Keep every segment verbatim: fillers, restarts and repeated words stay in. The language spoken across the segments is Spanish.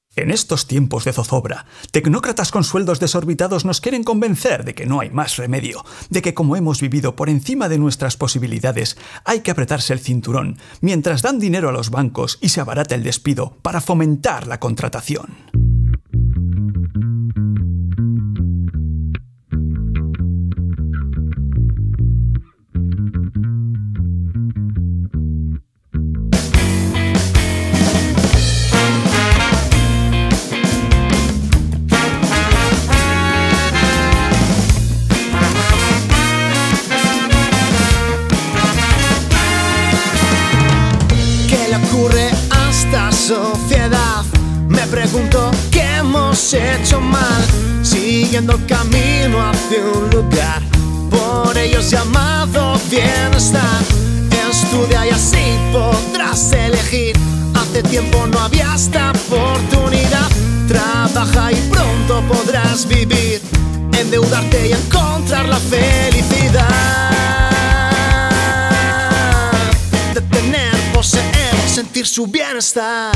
En estos tiempos de zozobra, tecnócratas con sueldos desorbitados nos quieren convencer de que no hay más remedio, de que como hemos vivido por encima de nuestras posibilidades, hay que apretarse el cinturón, mientras dan dinero a los bancos y se abarata el despido para fomentar la contratación. Sociedad, me pregunto qué hemos hecho mal, siguiendo el camino hacia un lugar, por ellos llamado bienestar. Estudia y así podrás elegir, hace tiempo no había esta oportunidad. Trabaja y pronto podrás vivir, endeudarte y encontrar la felicidad de tener, poseer, sentir su bienestar.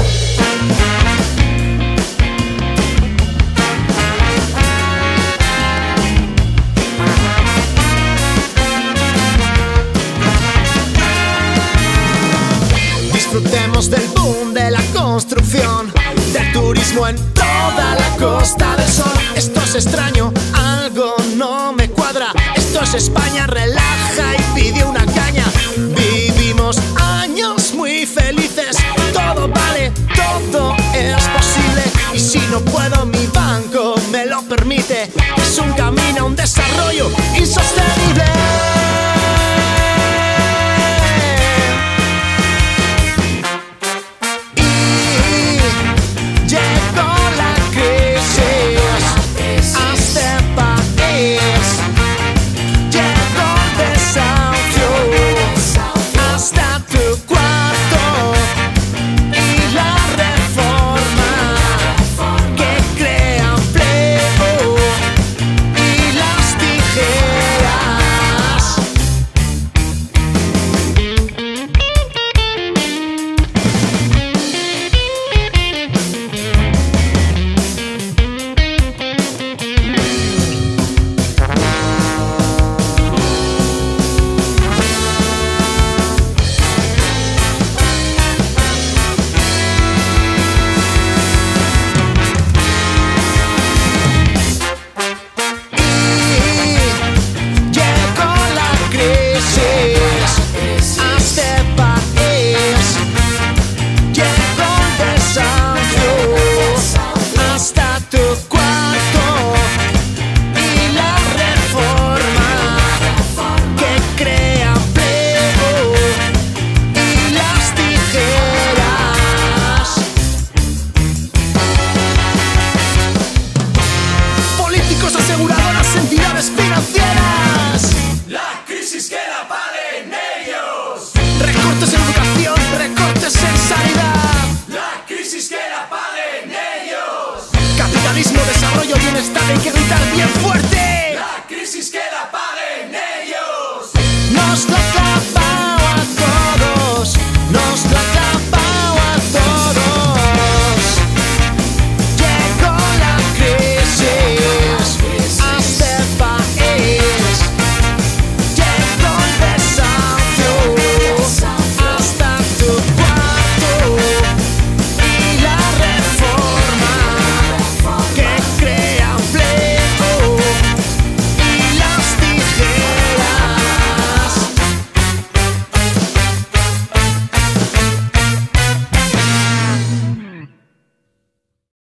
Disfrutemos del boom de la construcción, del turismo en toda la Costa del Sol. Esto es extraño, algo no me cuadra. Esto es España, relaja y pide una caña. Vivimos años muy felices, todo vale, todo es posible. Y si no puedo, mi banco me lo permite. Es un camino a un desarrollo insostenible. Aseguradoras, entidades financieras, la crisis que la paguen ellos. Recortes en educación, recortes en sanidad, la crisis que la paguen ellos. Capitalismo, desarrollo, bienestar, hay que gritar bien fuerte. La crisis que la